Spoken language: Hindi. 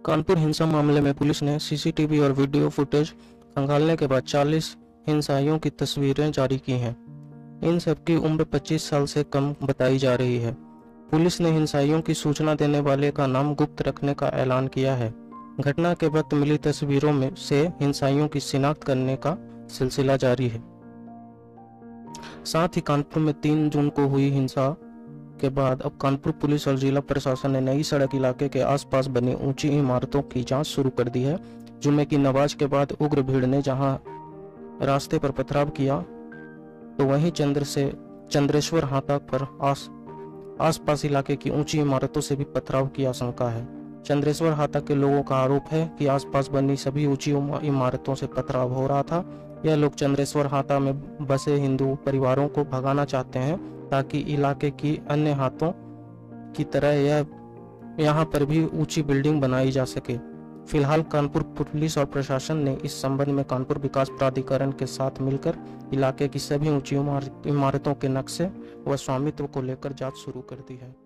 कानपुर हिंसा मामले में पुलिस ने सीसीटीवी और वीडियो फुटेज खंगालने के बाद 40 हिंसाइयों की तस्वीरें जारी की हैं। इन सबकी उम्र 25 साल से कम बताई जा रही है। पुलिस ने हिंसाइयों की सूचना देने वाले का नाम गुप्त रखने का ऐलान किया है। घटना के वक्त मिली तस्वीरों में से हिंसाइयों की शिनाख्त करने का सिलसिला जारी है। साथ ही कानपुर में 3 जून को हुई हिंसा के बाद अब कानपुर पुलिस और जिला प्रशासन ने नई सड़क इलाके के आसपास बनी ऊंची इमारतों की जांच शुरू कर दी है। जुम्मे की नमाज के बाद उग्र भीड़ ने जहां रास्ते पर पथराव किया, तो वहीं चंद्रेश्वर हाता पर आसपास इलाके की ऊंची इमारतों से भी पथराव की आशंका है। चंद्रेश्वर हाता के लोगों का आरोप है कि आसपास बनी सभी ऊंची इमारतों से पथराव हो रहा था। यह लोग चंद्रेश्वर हाता में बसे हिंदू परिवारों को भगाना चाहते हैं, ताकि इलाके की अन्य हाथों की तरह यहाँ पर भी ऊंची बिल्डिंग बनाई जा सके। फिलहाल कानपुर पुलिस और प्रशासन ने इस संबंध में कानपुर विकास प्राधिकरण के साथ मिलकर इलाके की सभी ऊंची इमारतों के नक्शे व स्वामित्व को लेकर जांच शुरू कर दी है।